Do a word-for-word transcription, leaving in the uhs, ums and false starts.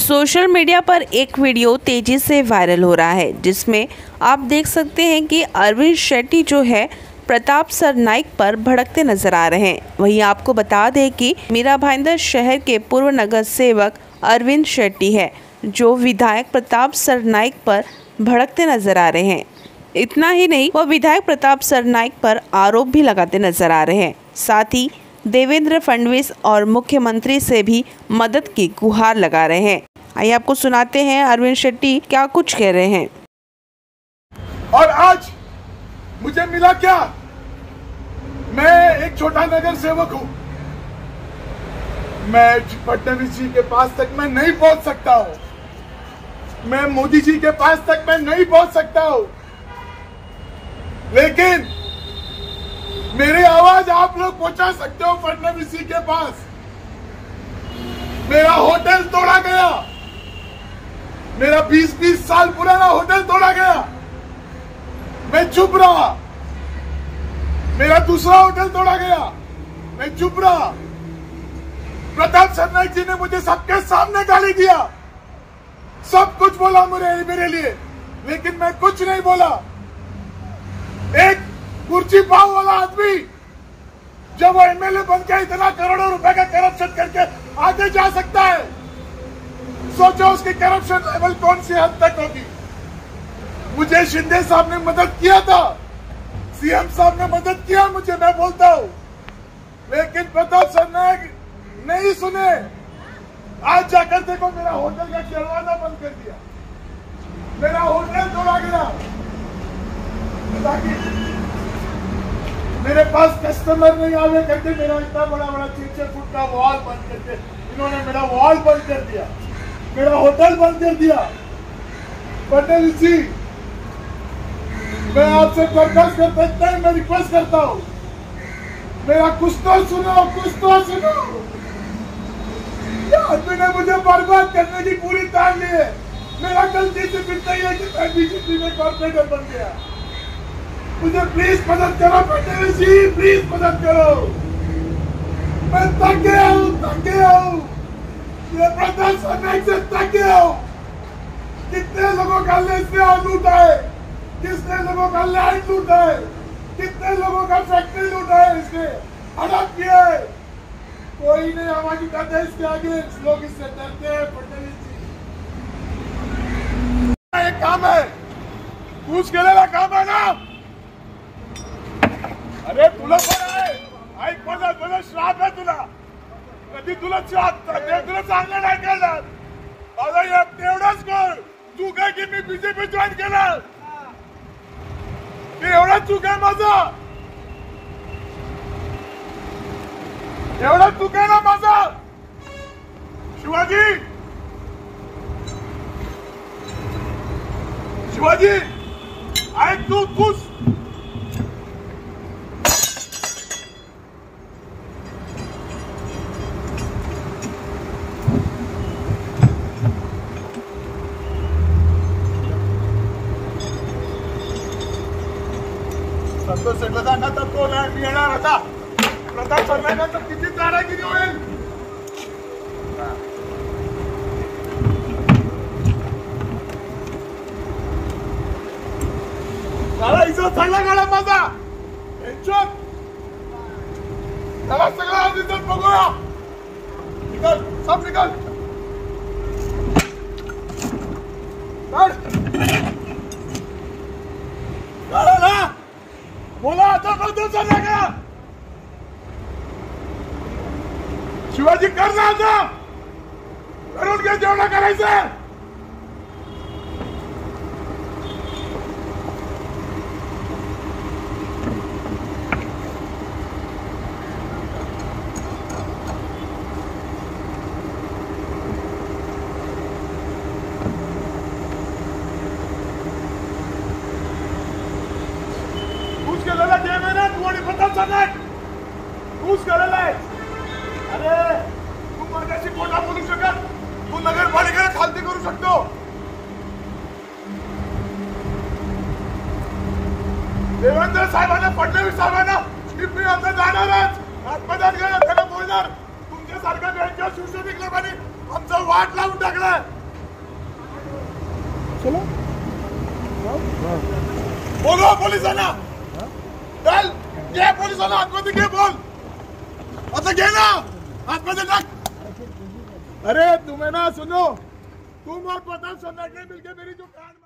Social media पर एक video तेजी से वायरल हो रहा है जिसमें आप देख सकते हैं कि अरविंद शेट्टी जो है प्रताप सरनाइक पर भड़कते नजर आ रहे हैं। वहीं आपको बता दें कि मीरा भाईंदर शहर के पूर्व नगर सेवक अरविंद शेट्टी है जो विधायक प्रताप सरनाइक पर भड़कते नजर आ रहे हैं। इतना ही नहीं, वह विधायक प्रताप सरनाइक पर आरोप भी लगाते नजर आ रहे हैं। साथ ही देवेंद्र फडणवीस और मुख्यमंत्री से भी मदद की गुहार लगा रहे हैं। आइए आपको सुनाते हैं अरविंद शेट्टी क्या कुछ कह रहे हैं। और आज मुझे मिला क्या? मैं एक छोटा नगर सेवक हूं। मैं फडणवीस जी के पास तक मैं नहीं पहुंच सकता हूं। मैं मोदी जी के पास तक मैं नहीं पहुंच सकता हूं। लेकिन मेरी आवाज आप लोग पहुंचा सकते हो फडणवीस जी के पास। मेरा होटल तोड़ा गया, मेरा बीस बीस साल पुराना होटल तोड़ा गया, मैं चुप रहा। मेरा दूसरा होटल तोड़ा गया, मैं चुप रहा। प्रताप सरनाइक जी ने मुझे सबके सामने गाली दिया, सब कुछ बोला मेरे मेरे लिए, लेकिन मैं कुछ नहीं बोला। एक कुर्सी पाव वाला आदमी जब वो एमएलए बनकर इतना करोड़ों रुपए का करप्शन करके आगे जा सकता है, सोचो उसकी करप्शन लेवल कौन सी हद तक होगी। मुझे शिंदे साहब ने मदद किया था, सीएम साहब ने मदद किया मुझे, मैं बोलता हूं, लेकिन प्रताप सरनाइक नहीं सुने। आज जाकर देखो मेरा होटल का दरवाजा बंद कर दिया, मेरा होटल तोड़ा गया ताकि मेरे पास कस्टमर नहीं आवे करके मेरा इतना बड़ा बड़ा छह छह फुट का वॉल बंद करके इन्होंने मेरा वॉल बंद कर दिया, मेरा होटल बंद कर दिया। फडणवीस जी, मैं आपसे दरखास्त कर सकता है, मैं रिक्वेस्ट करता हूं, मेरा कुछ तो सुनो, कुछ तो सुनो। आदमी ने मुझे बर्बाद करने की पूरी तान ली है। मेरा गलती से फिर नहीं है कि मैं बीजेपी में कॉर्पोरेटर बन गया। मुझे प्लीज मदद करो फडणवीस जी, प्लीज मदद करो। मैं थक गया हूँ, थक गया हूँ, ये प्रताप सरनाइक से थक गया हूँ। कितने लोगों का इसने लूटा है, कितने लोगों का लैंड लूटा है, कितने लोगों का फैक्ट्री लूटा है, इसने हड़प किया है। कोई नहीं आवाज उठाता इसके आगे, लोग इससे डरते हैं। फडणवीस जी, एक काम है, घूस केलेला काम है ना। अरे तुला पण आहे, ऐक माझा, तुला श्राप आहे, तुला कधी तुला श्राप तुला चांगलं नाही करणार। माझा एवढंच कर, चूक आहे की मी बीजेपी जॉईन केलं, एवढा चूक आहे माझा, एवढा चूक आहे ना माझा। शिवाजी, शिवाजी ऐक, तू तूच संतोष शेटला सांगा तर तो नाही येणार आता। प्रताप सरनाईकांचं किती दादागिरी होईल। मला इथं चांगला गाडा माझा एन्चोर त्याला सगळं आज इथं बघूया। निकल, सब निकल, काढ काढा ना, बोला आता कधी चालला का? शिवाजी कर ना, आता करून घे जेवढं करायचं। घूस केलेला जे महिन्यात तू आणि प्रताप सरनाईक घूस केलेला आहे। अरे तू माझ्याशी खोटा बोलू शकत, तू नगरपालिकेला खालती करू शकतो। देवेंद्र साहेबांना, फडणवीस साहेबांना मी आता जाणारच, आत्मदान केलं त्याला बोलणार। तुमच्यासारख्या बँकेच्या शिवसैनिक लोकांनी आमचं वाट लावून टाकलं। चलो बोलो पोलीस आना चल घे पोलीस आना आतमध्ये घे बोल आता घे ना आतमध्ये टाक अरे तुम्हें ना सुनो तुम और प्रताप सर ने मिलकर मेरी जो कान